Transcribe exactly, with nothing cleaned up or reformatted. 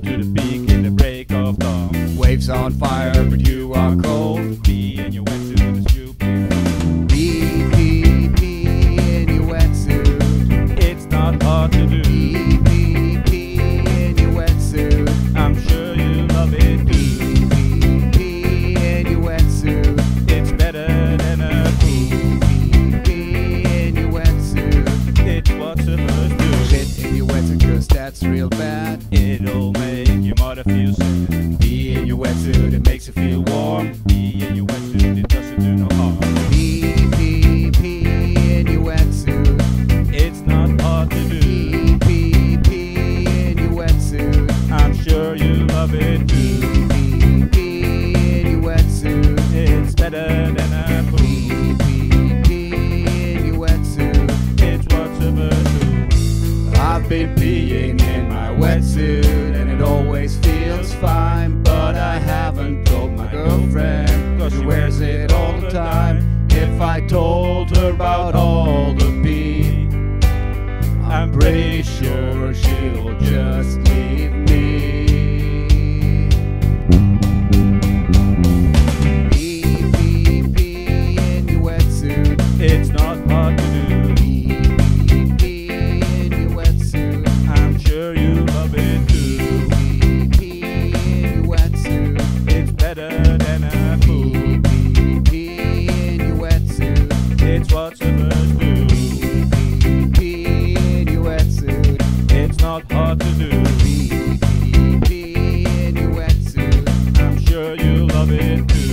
to the peak in the break of dawn. Waves on fire, but you are cold. Be in your wetsuit is stupid. Pee, pee, pee in your wetsuit. It's not hard to do. Pee, pee, pee in your wetsuit. I'm sure you love it too. Pee, pee, pee in your wetsuit. It's better than a Pee, pee, pee in your wetsuit. It's what's supposed to. Shit in your wetsuit, cause that's real bad. It'll make your mother feel sad. Pee in your wetsuit, it makes you feel warm. Be in your wetsuit, it doesn't do no harm. Pee, pee, pee in your wetsuit. It's not hard to do. Pee, pee, pee in your wetsuit. I'm sure you love it too. Pee, pee, pee in your wetsuit. It's better than a poo. Pee, pee, pee in your wetsuit. It's what's supposed to. I've been peeing in my wetsuit and it always feels fine, but I haven't told my girlfriend, cause she wears it all the time. If I told her about all the pee, I'm pretty sure she'll just leave me. Pee, pee, pee in your wetsuit. It's not hard to do. Pee, pee, pee in your wetsuit. I'm sure you love it too. Pee, pee in your wetsuit. It's better than a poo. Pee, pee, pee in your wetsuit. It's what's supposed to. Pee, pee in your wetsuit. It's not hard to do. Pee, pee, pee in your wetsuit. I'm sure you love it too.